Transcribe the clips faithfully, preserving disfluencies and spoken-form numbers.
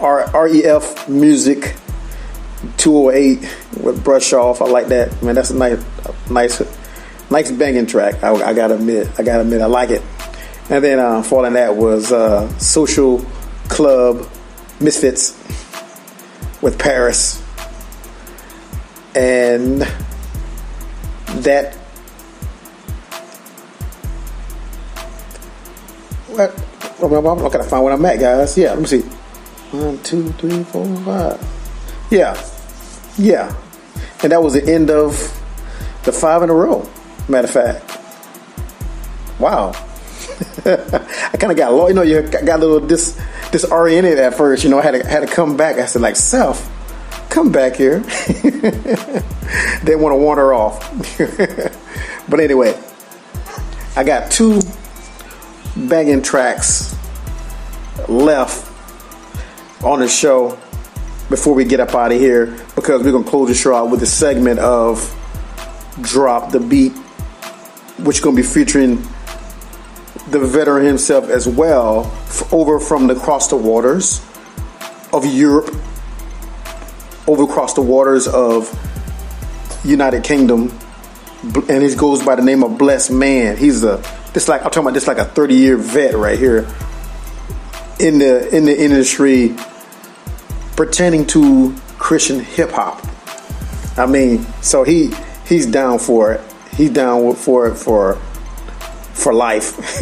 R E F Music two oh eight with Brush Off. I like that. Man, that's a nice, nice, nice banging track. I, I gotta admit, I gotta admit, I like it. And then uh, following that was uh, Social Club Misfits with Paris, and that. What? I'm gonna find where I'm at, guys. Yeah, let me see. One, two, three, four, five. Yeah, yeah, and that was the end of the five in a row. Matter of fact, wow. I kind of got lost. You know, you got a little dis disoriented at first. You know, I had to had to come back. I said, like, Self, come back here. Didn't want to wander off. But anyway, I got two banging tracks left on the show before we get up out of here, because we're gonna close the show out with a segment of Drop the Beat, which is gonna be featuring the veteran himself as well, f- over from the across the waters of Europe, over across the waters of United Kingdom, and he goes by the name of Blessed Man. He's a this like I'm talking about this like a thirty year vet right here in the in the industry, pertaining to Christian hip hop. I mean, so he he's down for it. He's down for it for. for life.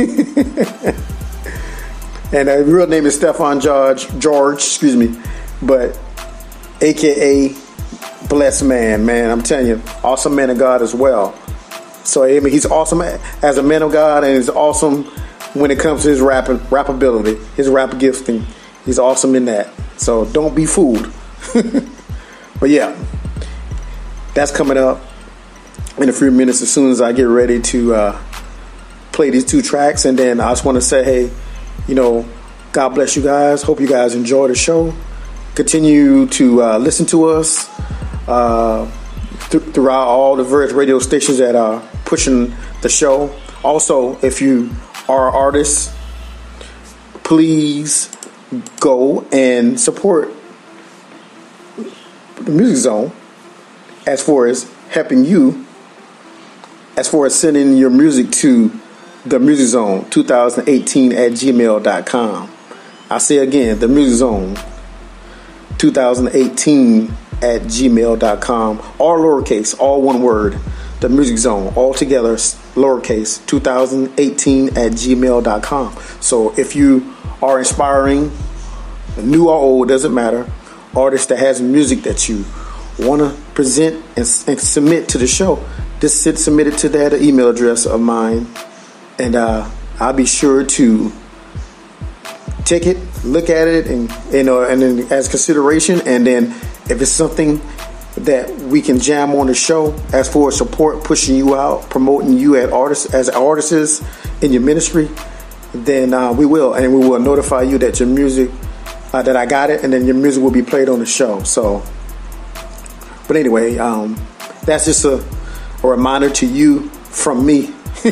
And his real name is Stefan George, George, excuse me, but A K A Blessed Man, man. I'm telling you, awesome man of God as well. So I mean, he's awesome as a man of God, and he's awesome when it comes to his rap rap ability, his rap gifting. He's awesome in that. So don't be fooled. But yeah, that's coming up in a few minutes as soon as I get ready to uh, play these two tracks. And then I just want to say, hey, you know, God bless you guys. Hope you guys enjoy the show. Continue to uh, listen to us uh, th- throughout all the various radio stations that are pushing the show. Also, if you are artists, please go and support the Music Zone as far as helping you, as far as sending your music to the Music Zone twenty eighteen at gmail dot com. I say again, the Music Zone twenty eighteen at gmail dot com, all lowercase, all one word. The Music Zone, all together, lowercase, twenty eighteen at gmail dot com. So if you are inspiring, new or old, doesn't matter, artist that has music that you want to present and, and submit to the show, just sit, submit it to that email address of mine. And uh, I'll be sure to take it, look at it, and you know, and then as consideration. And then if it's something that we can jam on the show, as for support, pushing you out, promoting you as artists, as artists in your ministry, then uh, we will, and we will notify you that your music, uh, that I got it, and then your music will be played on the show. So, but anyway, um, that's just a, a reminder to you from me.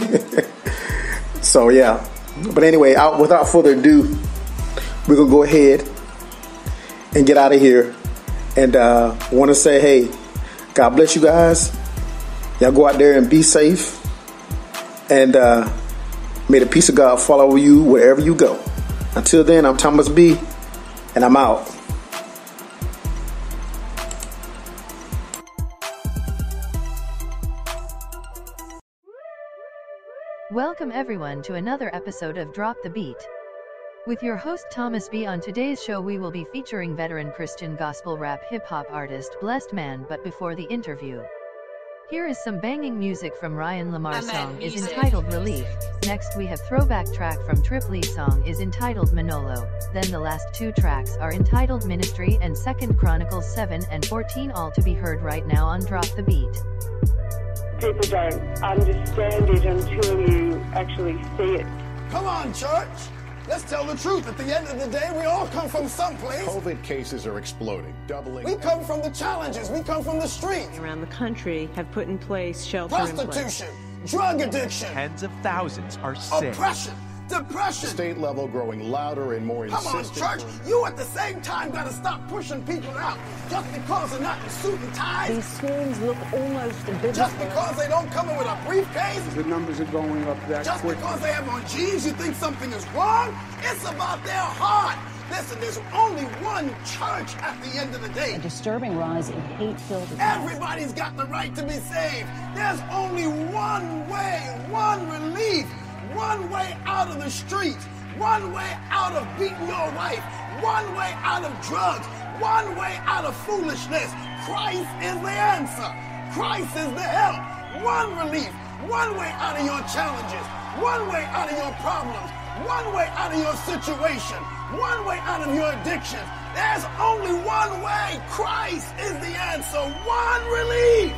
So yeah, but anyway, out, without further ado, we're gonna go ahead and get out of here. And uh, want to say, hey, God bless you guys. Y'all go out there and be safe. And uh, may the peace of God follow you wherever you go. Until then, I'm Thomas B, and I'm out. Welcome everyone to another episode of Drop the Beat. With your host Thomas B. On today's show we will be featuring veteran Christian gospel rap hip-hop artist Blessed Man. But before the interview, here is some banging music from Ryan Lamar's song is entitled Relief. Next we have throwback track from Trip Lee's song is entitled Manolo. Then the last two tracks are entitled Ministry and Second Chronicles seven and fourteen, all to be heard right now on Drop the Beat. People don't understand it until you actually see it. Come on, church! Let's tell the truth. At the end of the day, we all come from someplace. COVID cases are exploding, doubling. We come from the challenges. We come from the street. Around the country have put in place shelter in place. Prostitution, drug addiction. Tens of thousands are sick. Oppression. depression. State level growing louder and more Come on, insistent. church. You at the same time got to stop pushing people out just because they're not in suit and ties. These swarms look almost biblical. Just because they don't come in with a briefcase. The numbers are going up that Just quick. because they have on jeans, you think something is wrong? It's about their heart. Listen, there's only one church at the end of the day. A disturbing rise in hate-filled attacks. Everybody's got the right to be saved. There's only one way, one relief, one way out of the streets, one way out of beating your wife, one way out of drugs, one way out of foolishness. Christ is the answer. Christ is the help. One relief, one way out of your challenges, one way out of your problems, one way out of your situation, one way out of your addictions. There's only one way. Christ is the answer. One relief.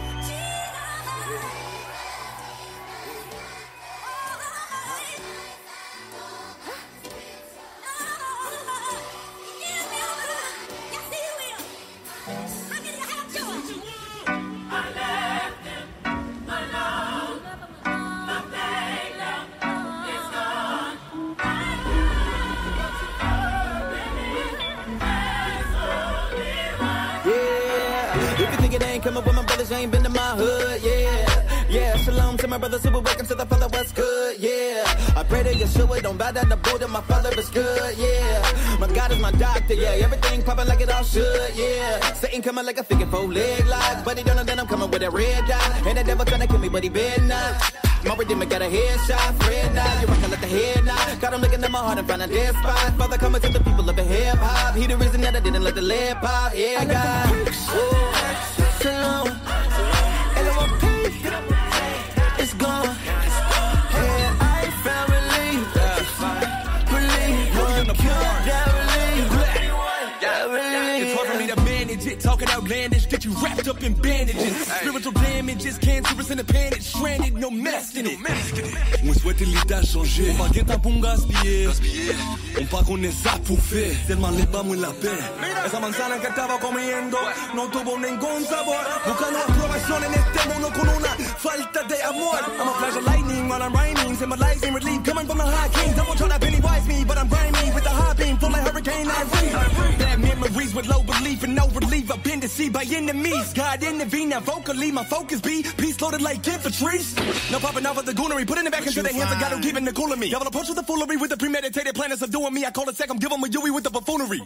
Coming with my brothers, you ain't been to my hood, yeah. Yeah, shalom to my brothers who will welcome to the Father, what's good, yeah. I pray that Yeshua don't bow down the Buddha, my Father is good, yeah. My God is my doctor, yeah. Everything popping like it all should, yeah. Satan coming like a figure four leg lock, but he don't know that I'm coming with a red dot. And the devil trying to kill me, but he better not. My redeemer got a headshot, Fred now. You rockin' like the head now. Got him looking at my heart and find a dead spot. Father coming to the people of the hip hop. He the reason that I didn't let the lead pop, yeah, God. Ooh. Shalom, L O P, it's gone. And I found relief, relief, one cure, that relief, that relief. It's hard for me to manage it, talking outlandish, get you wrapped up in bandages. Spiritual damages, cancerous in the panic, stranded, no mess in it. Moi souhaite l'état changer, on va guetter un bon gaspiller. On pa' con esa pufe, tellement le vamos la paix. Esa manzana que estaba comiendo no tuvo ningún sabor. Buscando aprobación en este mundo con una falta de amor. I'm a flash of lightning while I'm rhyming, symbolizing relief coming from the high king. Someone trying to Pennywise me, but I'm grimy with the high beam, full like Hurricane Irene. Bad memories with low belief and no relief. I've been deceived by enemies. God intervene now vocally, my focus be peace loaded like infantry. No popping off of the goonery, putting it back into the hands of God who keeping the cool of me. Y'all approach with the foolery with the premeditated planners of doing me. I call it second, give them a Yui with the buffoonery.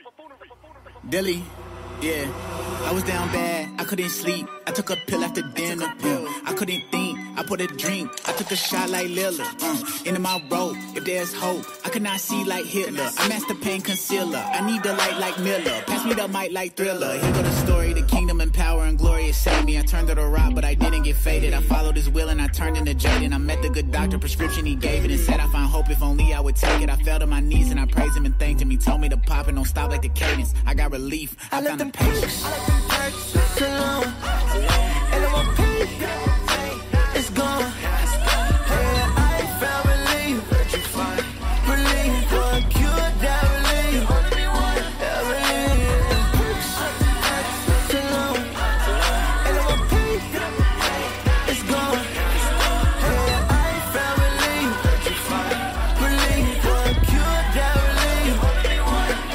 Dilly, yeah, I was down bad, I couldn't sleep. I took a pill after dinner, pill. I couldn't think, I put a drink. I took a shot like Lillard, uh, into my rope. If there's hope, I could not see like Hitler. I master pain concealer, I need the light like Miller. Pass me the mic like Thriller. Here go the story, the kingdom and power and glory has saved me. I turned to the rock, but I didn't get faded. I followed his will and I turned into Jaden. I met the good doctor, prescription he gave it, and said I find hope if only I would take it. I fell to my knees and I praised him and thanked him. He told me to pop and don't stop like the cadence. I got relief, I, I found the patience. Shalom, L O P, it's gone. And I found relief, relief, one cure, that relief, that relief. Shalom, L O P, it's gone. And I found relief, relief, one cure, that relief,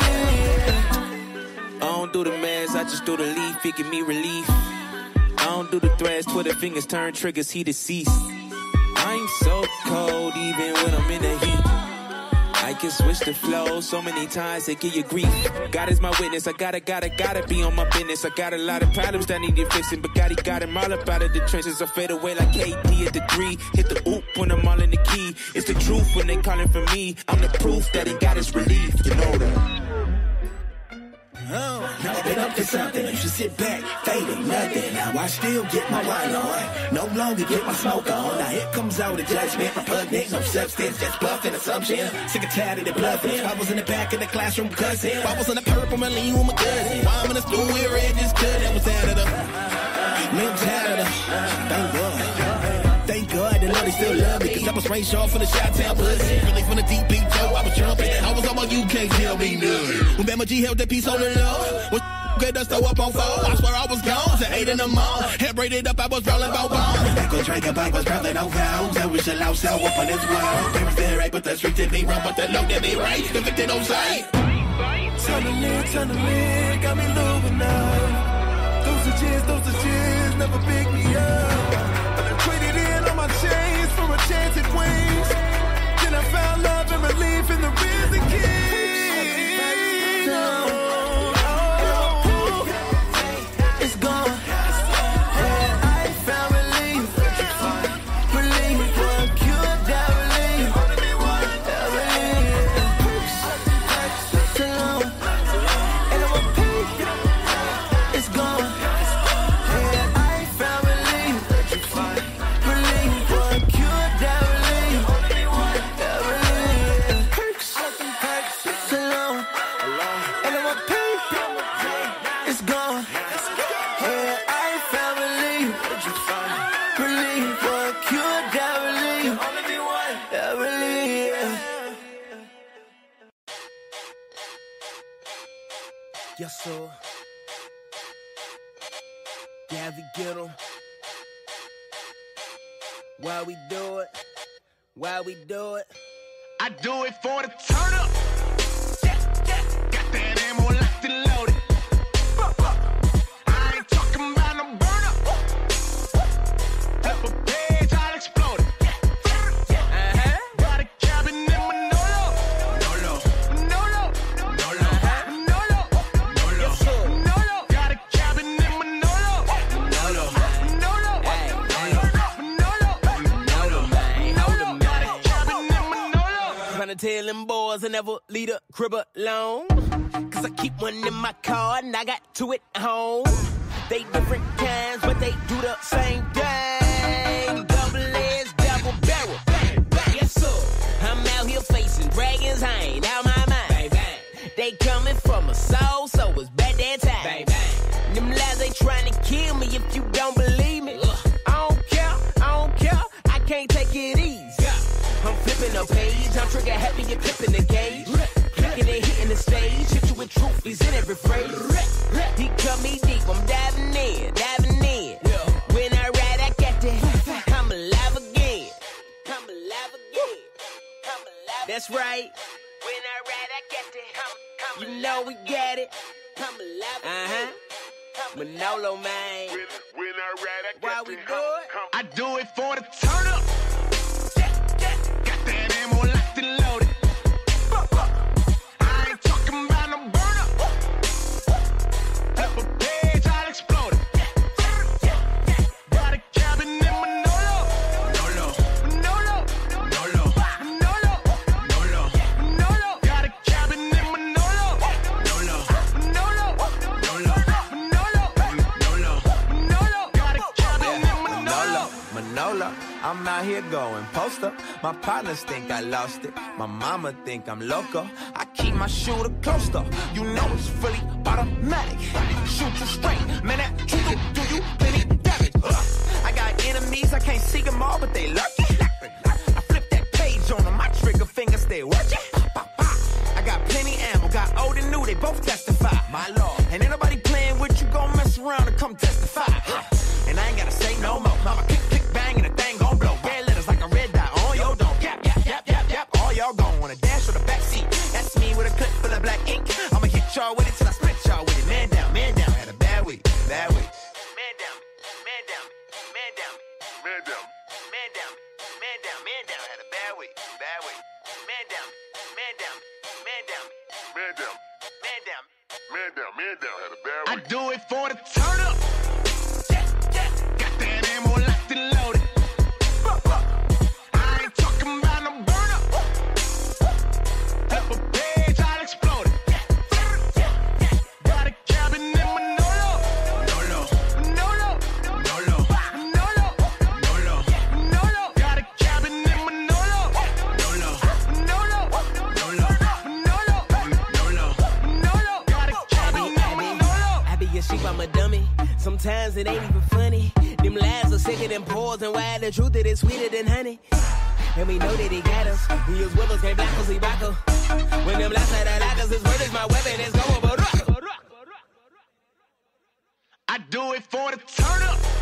that relief. I don't do the mess, I just do the leaf, it give me relief. I don't do the threads, Twitter fingers turn triggers, he deceased. I'm so cold even when I'm in the heat. I can switch the flow so many times they give you grief. God is my witness, I gotta, gotta, gotta be on my business. I got a lot of problems that need fixing, but God, he got him all up out of the trenches. I fade away like K D at the three. Hit the oop when I'm all in the key. It's the truth when they calling for me. I'm the proof that he got his relief. You know that. Oh, now I've been up to something. You should sit back, fading nothing. Now I still get my wine on, no longer get my smoke on. Now here comes all the judgment, repugnant, no substance, just bluffing assumption. Sick and tired of the bluffing. I was in the back of the classroom cussing. I was in the purple and lean with my cousin. Why I'm in the school where red just cut. That was out of the mentality. Thank God. Thank God, the Lord they still love me. Cause I was straight short from the Chi-Town pussy. Really from the deep beat, Joe, I was jumping. I was on my U K, tell me none. When Bama G held that piece on the low. Get us throw up on four. I swear I was gone to eight in the morning. Hair braided up, I was rolling bow bone. Back was drinking, bike was probably no vows. I was a loud cell up on this world. They was there right, but the street did me wrong, but the low did me right. The victim on sight. Tunnelin', tunnelin', got me moving up. Those are cheers, those are cheers, never pick me up. But I traded in all my chains for a chance at wings. Then I found love and relief in the risen king. No. Yes, sir. Yeah, we get 'em. Why we do it? Why we do it? I do it for the turn up. Yeah, yeah. Got that ammo locked and loaded. I ain't talking about no burn up. Flip a page, I'll explode it. Uh-huh. Got a cabin in Manolo. Manolo. Manolo. Manolo. Manolo. Manolo. Yes, sir. Manolo. Got a cabin in Manolo. Manolo. Manolo. Hey, Manolo. Manolo. Manolo, man. Hold 'em, man. Got a cabin in Manolo. Tryna tell them boys I never leave a crib alone. Cause I keep one in my car and I got two at home. They different kinds, but they do the same thing. Double edged, double barrel. Bang, bang. Yes, sir. I'm out here facing dragons, I ain't out my mind. Bang, bang. They coming from a soul, so it's bad that time. Bang, bang. Them lies, they trying to kill me if you don't believe me. Ugh. I don't care, I don't care, I can't take it easy. Yeah. I'm flipping a page, I'm trigger happy, you're clipping the gauge. Clicking and hitting the stage, hit you with truth, he's in every phrase. He cut me deep, I'm diving in, diving in. When I ride, I got that, I'm alive again. I'm alive again. I'm alive. That's right. When I ride, I got that, you know we got it. I'm alive again. Uh-huh. Manolo, man. When, when I ride, I Why got we that. do it? I do it for the turn up. Got that ammo locked and loaded. I ain't talking about no burn up. Flip a page, I'll explode it. Got a cabin in Manolo. Manolo. Manolo. Manolo. Manolo. Manolo. Manolo. Got a cabin in Manolo. Manolo. Manolo. Manolo. Manolo. Manolo. Manolo. Got a cabin in Manolo. Manolo, I'm out here going poster. My partners think I lost it. My mama think I'm loco. I keep my shooter coaster. You know it's fully automatic. Shoot you straight, man. That trigger do you plenty damage. Ugh. I got enemies, I can't see them all, but they lurking. I flip that page on them, my trigger finger stay working. I got plenty ammo, got old and new, they both testify. My lord, and ain't nobody playing with you, gon' mess around and come testify. And I ain't gotta say no more. Mama click, click, bang, and the thing gon' blow. Red letters like a red dot on your dome. Yap, yap, yap, yap, yap. All y'all gon' wanna dash or the back seat. That's me with a clip full of black ink. I'ma hit y'all with it till I split y'all with it. Man down, man down. Had a bad week, bad week. Man down, man down, man down, Man down. man down, man down, man down. Had a bad week, bad week. Man down, man down, man down, Man down. man down. Man down. Man down. Had a bad I week. do it for the turn up. Got that ammo locked and loaded. I ain't talking about no burn up. Flip a page, I'll explode it. Got a cabin in Manolo. Manolo. Manolo. Manolo. Manolo. Manolo. Manolo. Got a cabin in Manolo. Manolo. Manolo. Manolo. Manolo. Manolo. Manolo. Got a cabin in Manolo. I be a sheep, I'm a dummy. Sometimes it ain't even funny. Them lies are sicker than pores and why the truth it is sweeter than honey. And we know that he got us. He is with us, can't block us, he back us. When them lies are the lockers, his word is my weapon, it's going but rock. do it for the turn up.